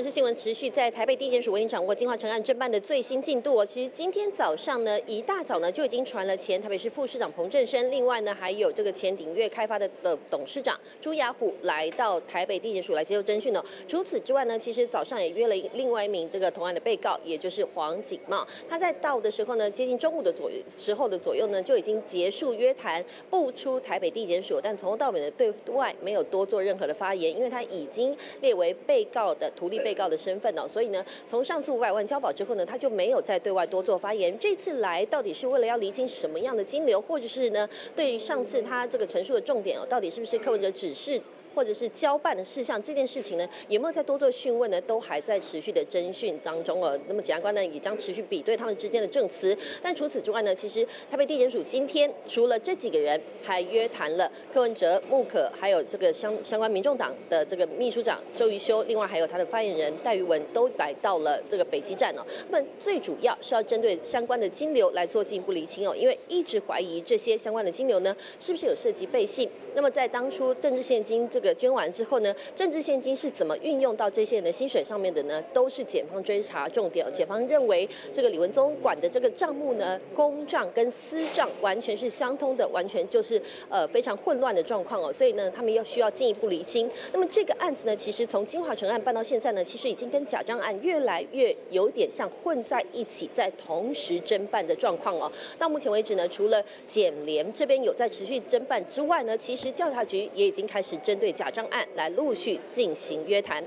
事新闻持续在台北地检署为您掌握金华城案侦办的最新进度。其实今天早上呢，一大早呢就已经传了前台北市副市长彭振声，另外呢还有这个前鼎悦开发的董事长朱雅虎来到台北地检署来接受侦讯哦。除此之外呢，其实早上也约了另外一名这个同案的被告，也就是黄景茂。他在到的时候呢，接近中午的左右呢，就已经结束约谈，步出台北地检署，但从头到尾的对外没有多做任何的发言，因为他已经列为被告的图利被告的身份哦，所以呢，从上次500万交保之后呢，他就没有再对外多做发言。这次来到底是为了要厘清什么样的金流，或者是呢，对于上次他这个陈述的重点哦，到底是不是柯文哲指示或者是交办的事项，这件事情呢，有没有再多做讯问呢？都还在持续的侦讯当中哦。那么检察官呢，也将持续比对他们之间的证词。但除此之外呢，其实台北地检署今天除了这几个人，还约谈了柯文哲、穆可，还有这个相关民众党的这个秘书长周瑜修，另外还有他的发言人戴瑜文，都来到了这个北基站哦。那么最主要是要针对相关的金流来做进一步厘清哦，因为一直怀疑这些相关的金流呢，是不是有涉及背信？那么在当初政治现金这个捐完之后呢，政治现金是怎么运用到这些人的薪水上面的呢？都是检方追查重点。检方认为这个李文宗管的这个账目呢，公账跟私账完全是相通的，完全就是非常混乱的状况哦。所以呢，他们需要进一步厘清。那么这个案子呢，其实从金华城案办到现在呢，其实已经跟假账案越来越有点像混在一起，在同时侦办的状况哦。到目前为止呢，除了检联这边有在持续侦办之外呢，其实调查局也已经开始针对假账案来陆续进行约谈。